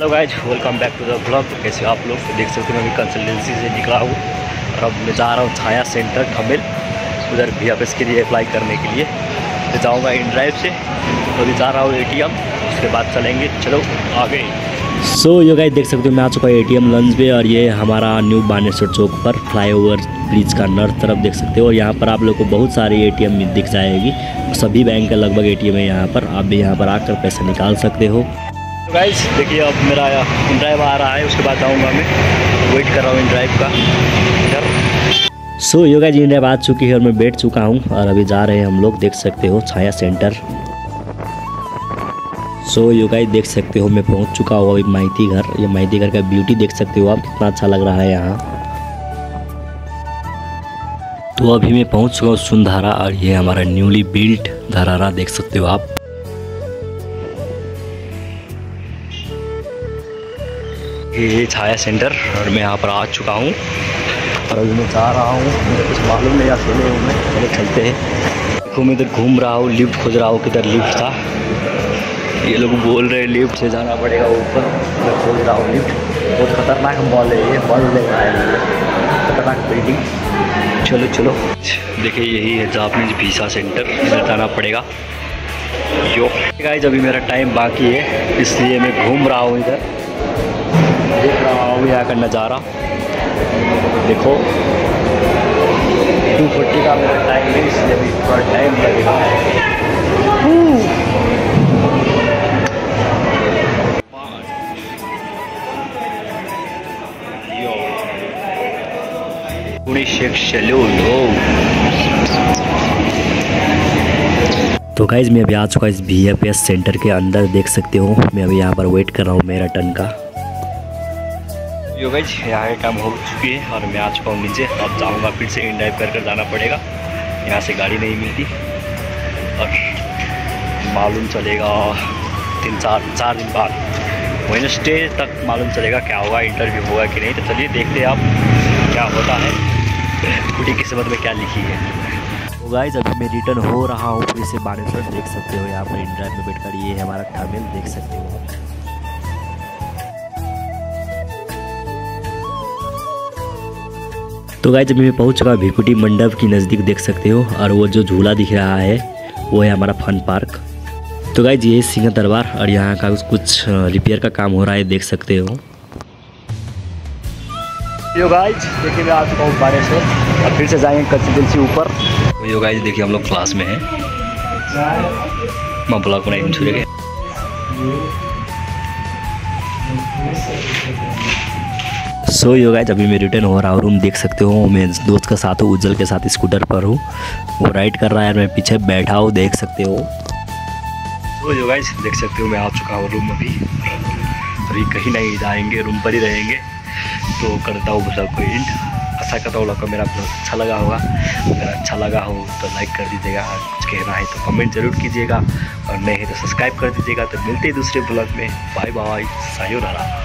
Hello guys, welcome back to the blog. तो कैसे आप लोग देख सकते हो, मैं अभी कंसल्टेंसी से निकला हूँ और अब मैं जा रहा हूँ छाया सेंटर ठमेल, उधर VFS के लिए अप्लाई करने के लिए। तो जाऊँगा इन ड्राइव से, तो अभी जा रहा हूँ ATM, उसके बाद चलेंगे। चलो आगे। सो ये गाइज देख सकते हो, मैं आ चुका हूँ ATM लंच पे और ये हमारा न्यू बानेश्वर चौक पर फ्लाईओवर ब्रिज का नॉर्थ तरफ देख सकते हो। और यहाँ पर आप लोग को बहुत सारी ATM दिख जाएगी, सभी बैंक का लगभग ATM है यहाँ पर। आप भी यहाँ पर आकर पैसा निकाल सकते हो। तो गाइस देखिए, अब मेरा इन ड्राइव आ रहा है, उसके बाद जाऊँगा मैं। वेट कर रहा हूँ इन ड्राइव का इधर। सो ये गाइस इन ड्राइव आ चुकी है और मैं बैठ चुका हूँ और अभी जा रहे हैं हम लोग, देख सकते हो, छाया सेंटर। सो ये गाइस देख सकते हो, मैं पहुँच चुका हूँ अभी माइती घर। ये माइती घर का ब्यूटी देख सकते हो आप, कितना अच्छा लग रहा है यहाँ। तो अभी मैं पहुँच चुका हूँ सुंधारा और ये हमारा न्यूली बिल्ट धरारा देख सकते हो आप। ये छाया सेंटर और मैं यहाँ पर आ चुका हूँ और अभी मैं जा रहा हूँ, मुझे कुछ मालूम नहीं, अकेले हूँ मैं। चलो चलते हैं। तो मैं इधर घूम रहा हूँ, लिफ्ट खोज रहा हूँ, किधर लिफ्ट था। ये लोग बोल रहे हैं लिफ्ट से जाना पड़ेगा ऊपर, मैं खोज रहा हूँ लिफ्ट। बहुत खतरनाक मॉल है ये, मॉल लग रहा है, खतरनाक बिल्डिंग। चलो चलो, देखिए यही है जापानीज वीज़ा सेंटर, इधर जाना पड़ेगा। यो गाइस, अभी मेरा टाइम बाकी है, इसलिए मैं घूम रहा हूँ इधर, देख रहा हूँ यहाँ का नज़ारा। देखो 2:40 का मेरा टाइम है, इसलिए अभी थोड़ा टाइम लगेगा। तो गाइज मैं अभी आ चुका इस VFS सेंटर के अंदर, देख सकते हो। मैं अभी यहाँ पर वेट कर रहा हूँ मेरा टर्न का। यो गाइज यहाँ का काम हो चुकी है और मैं आ चुका हूँ नीचे। अब जाऊँगा फिर से इन ड्राइव कर जाना पड़ेगा, यहाँ से गाड़ी नहीं मिलती और मालूम चलेगा 3-4 दिन बाद, वेडनेसडे तक मालूम चलेगा क्या होगा, इंटरव्यू होगा कि नहीं। तो चलिए देखते हैं आप क्या होता है, पूरी किस्मत में क्या लिखी है। तो गाइज अभी मैं रिटर्न हो रहा हूँ फिर से बानेश्वर, देख सकते हो यहाँ पर इन ड्राइव में बैठकर। ये है हमारा ठमेल, देख सकते हो। तो गाइज अभी मैं पहुँच चुका भिकुटी मंडप की नज़दीक, देख सकते हो। और वो जो झूला दिख रहा है वो है हमारा फन पार्क। तो गाइज ये सिंह दरबार और यहाँ का कुछ रिपेयर का काम हो रहा है, देख सकते हो। यो गाइज देखिए, मैं आ चुका हूँ बानेश्वर और फिर से जाएंगे कंसल्टेंसी ऊपर। तो यो गाइज देखिए, हम लोग क्लास में हैं, मैं ब्लॉग बनाई छुड़े। सो यो गाइज अभी मैं रिटर्न हो रहा हूँ रूम, देख सकते हो। मैं दोस्त के साथ हूँ, उज्जवल के साथ स्कूटर पर हूँ, वो राइड कर रहा है, मैं पीछे बैठा हूँ, देख सकते हो। तो यो गाइज देख सकते हो, मैं आ चुका हूँ रूम। अभी कहीं नहीं जाएंगे, रूम पर ही रहेंगे। तो करता हूँ ब्लॉग को एंड। आशा करता हूँ आपको मेरा ब्लॉग अच्छा लगा होगा। अगर अच्छा लगा हो तो लाइक कर दीजिएगा, कुछ कहना है तो कमेंट जरूर कीजिएगा, और नहीं है तो सब्सक्राइब कर दीजिएगा। तो मिलते हैं दूसरे ब्लॉग में। Bye bye, sayonara.